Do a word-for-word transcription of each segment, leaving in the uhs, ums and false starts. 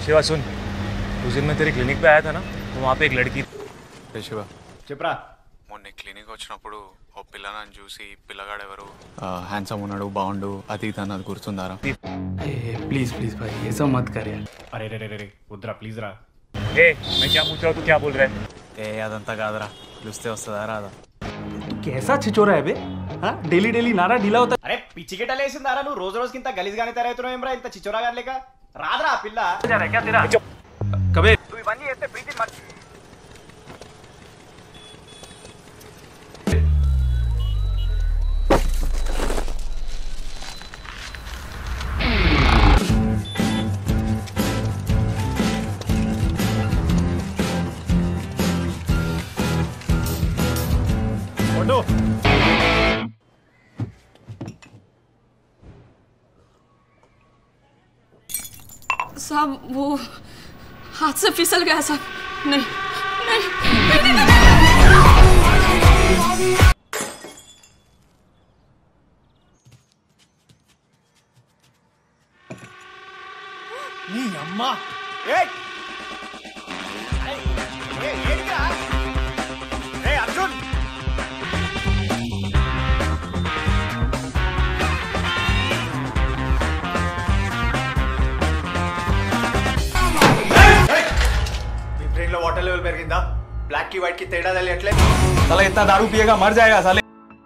शिवा सुन, उस दिन मैं तेरे क्लिनिक पे आया था ना, तो वहाँ पे एक लड़की। शिवा చెప్పరా మొన్న క్లినిక్ వచ్చినప్పుడు ఓ పిల్లనని చూసి పిల్లగాడెవరు హ్యాండ్సమ్ ఉన్నాడు బాగుండు అది ఇది అన్నది గుర్తుందారా? ప్లీజ్ ప్లీజ్ भाई ये सब मत कर यार. अरे रे रे रे उधरा प्लीज रा. ए मैं क्या पूछ रहा हूँ, तू क्या बोल रहा है? ఏ అదంతా కాదురా, పిలిస్తే వస్తుందా రాదా? कैसा छिचोरा है बे? हाँ डेली डेली नारा ढीला होता. अरे పిచ్చి గిట్ట లేసిందారా నువ్వు రోజు రోజు కింద గలీజ్ గానే తయారవుతున్నావు ఏమ్రా ఇంత చిచోరా గాని లేక రాదరా పిల్ల. జరా क्या तेरा कबीर तू ఇవన్నీ చేస్తే ప్రీతి మర్చి फोटो. साहब वो हाथ से फिसल गया साहब. नहीं नहीं నీ అమ్మా. ఏయ్ ఏయ్ ఏంటిరా? ఏయ్ అర్జున్ वाटर लेवल पेरिगिंदा. ब्लैक की व्हाइट की तेड़ा తెలియట్లే. साला इतना दारू पिएगा मर जाएगा साले.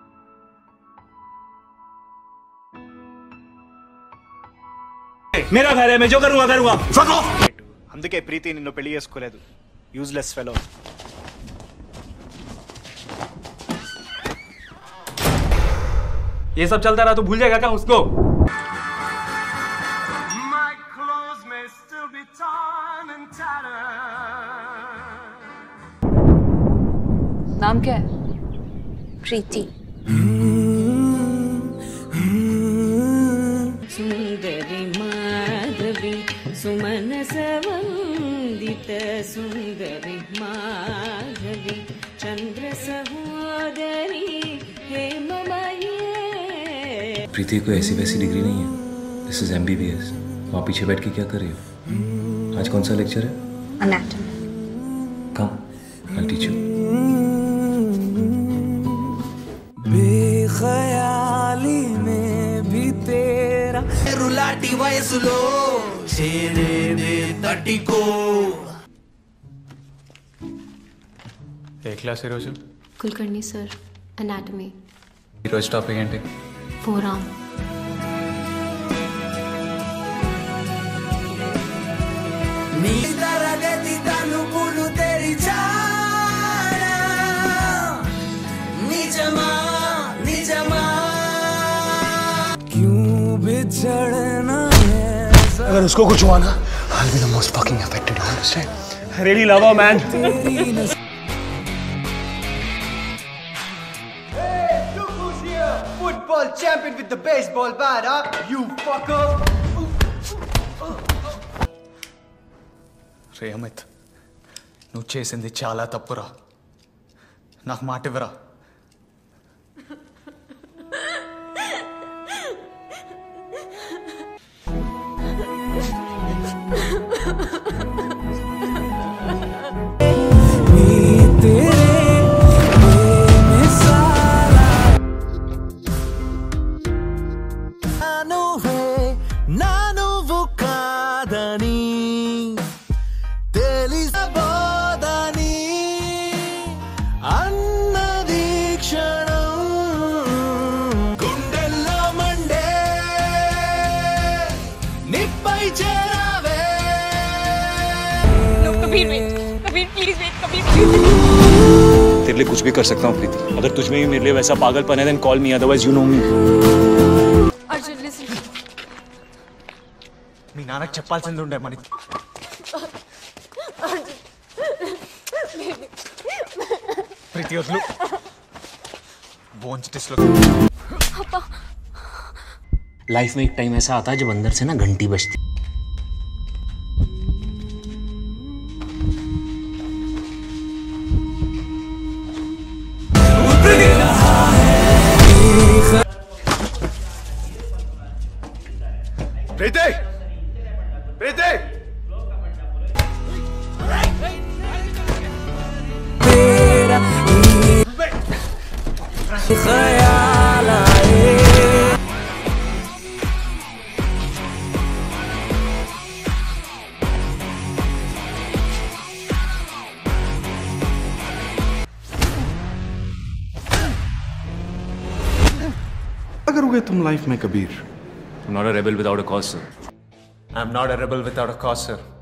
मेरा घर है, मैं जो करूंगा करूंगा. అందుకే ప్రీతి నిన్ను పెళ్లి చేసుకోలేదు. Useless fellow. ये सब चलता रहा तो भूल जाएगा क्या उसको? नाम क्या है? प्रीति. सुंदरी माधवी सुमन सवंदित सुंदरी माधवी चंद्र सहोदरी हेममयी. प्रीति को ऐसी वैसी डिग्री नहीं है. This is MBBS. वहाँ पीछे बैठ के क्या कर रही हो? आज कौन सा लेक्चर है? Anatomy. Come I teach you. बेख्याली में भी तेरा रुलाटी वयसुलो छेड़े दे तटी को. ఏ క్లాస్ ఈరోజు? Kulkarni sir anatomy. ఈరోజు టాపిక్ ఏంటి? ఫోరామ్. నీ తరగతి తలుపులు తెరిచానా నిజమా నిజమా क्यों बिछड़ना है. अगर उसको कुछ हुआ ना, I'll be the most fucking affected. You understand? I really love her, man. Hey, look who's here. Football champion with the baseball bat, huh? You fucker. రే అమిత్, నువ్వు చేసింది చాలా తప్పురా. నాకు మాట ఇవ్వరా? तेरे लिए कुछ भी कर सकता हूँ प्रीति. अगर तुझ में भी मेरे लिए वैसा पागलपन है, then call me. Otherwise, you know me. Arjun listen. మీ నాన్నకి చెప్పాల్సింది ఉండే మరి. ప్రీతి వదులు. బోన్స్ డిస్లో. लाइफ में एक टाइम ऐसा आता है जब अंदर से ना घंटी बजती. प्रीति प्रीति ख्याल आए। करोगे तुम लाइफ में Kabir? I'm not a rebel without a cause, sir. I'm not a rebel without a cause, sir.